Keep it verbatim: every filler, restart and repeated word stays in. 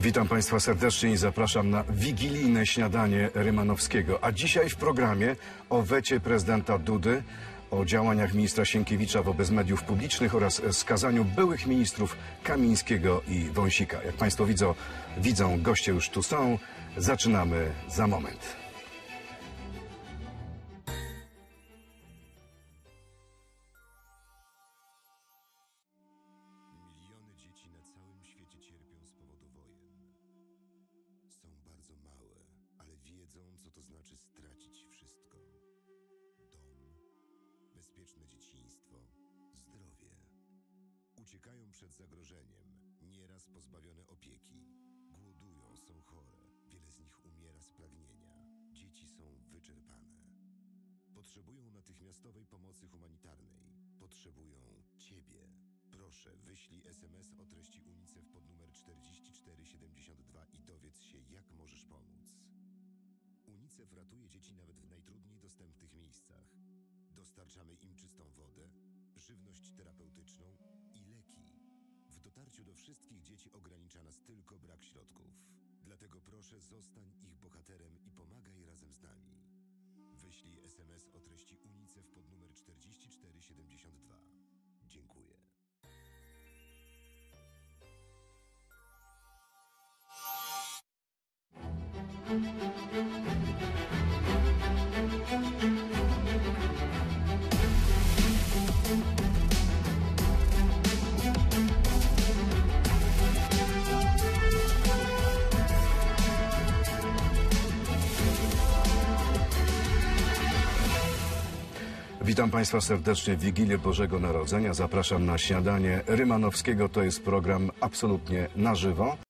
Witam Państwa serdecznie i zapraszam na wigilijne śniadanie Rymanowskiego. A dzisiaj w programie o wecie prezydenta Dudy, o działaniach ministra Sienkiewicza wobec mediów publicznych oraz skazaniu byłych ministrów Kamińskiego i Wąsika. Jak Państwo widzą, widzą, goście już tu są. Zaczynamy za moment. Miliony dzieci na całym świecie cierpią z powodu wojen. Są bardzo małe, ale wiedzą, co to znaczy stracić wszystko. Dom, bezpieczne dzieciństwo, zdrowie. Uciekają przed zagrożeniem, nieraz pozbawione opieki. Głodują, są chore, wiele z nich umiera z pragnienia. Dzieci są wyczerpane. Potrzebują natychmiastowej pomocy humanitarnej. Potrzebują Ciebie. Proszę, wyślij es em es o treści UNICEF pod numer czterdzieści cztery siedemdziesiąt dwa i dowiedz się, jak możesz pomóc. UNICEF ratuje dzieci nawet w najtrudniej dostępnych miejscach. Dostarczamy im czystą wodę, żywność terapeutyczną i leki. W dotarciu do wszystkich dzieci ogranicza nas tylko brak środków. Dlatego proszę, zostań ich bohaterem i pomagaj razem z nami. Wyślij es em es o treści UNICEF pod numer czterdzieści cztery siedemdziesiąt dwa. Dziękuję. Witam Państwa serdecznie w Wigilię Bożego Narodzenia. Zapraszam na śniadanie Rymanowskiego. To jest program absolutnie na żywo.